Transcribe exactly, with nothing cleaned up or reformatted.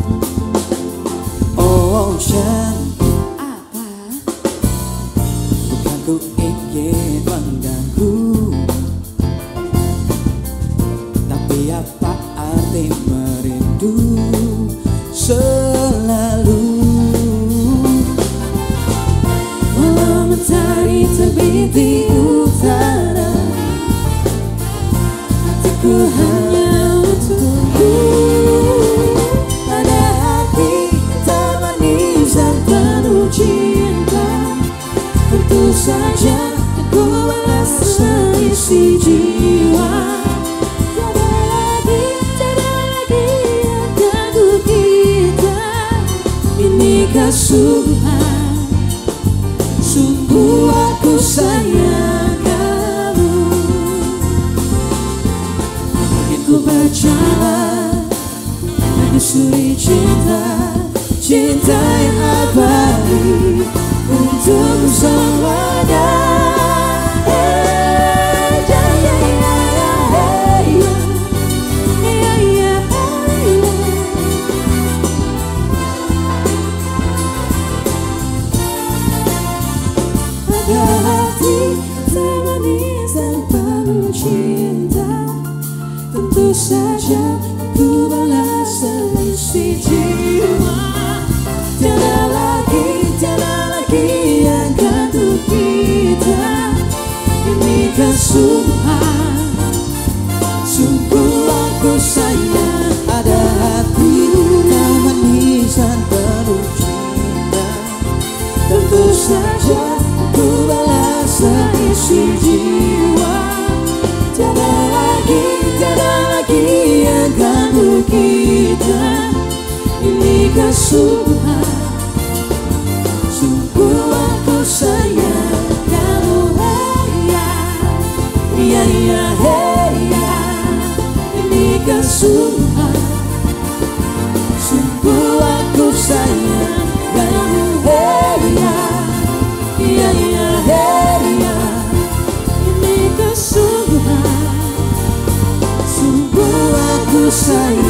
Ocean, Apa? bukan ku ingin mengganggu, tapi apa arti merindu selalu. Malam mentari terbit di utara, hatiku hanya untukmu. Ada hati tak manis dan penuh cinta, tentu saja ku balas seisi jiwa. Tiada lagi, tiada lagi yang ganggu kita. Inikah Tuhan, sungguh aku sayang kamu. Ingin ku berjalan menyusuri cinta, cinta yang abadi untuk selamanya. Eh, ya, ya, ya, ya, eh, ya. Ya, ya, eh, ya. Ada hati tak manis dan penuh cinta, Tentu saja ku balas seisi jiwa. Tiada lagi, tiada lagi yang ganggu kita. Inikah Tuhan, sungguh aku sayang. Ada hati tak manis dan penuh cinta, tentu saja ku balas seisi jiwa. Tiada lagi, tiada lagi yang ganggu kita. Inikah Tuhan, sungguh aku sayang kamu. Hey ya, ya ya hey ya. Inikah Tuhan, sungguh aku sayang kamu. Hey ya, ya ya hey ya. Inikah Tuhan, sungguh aku sayang.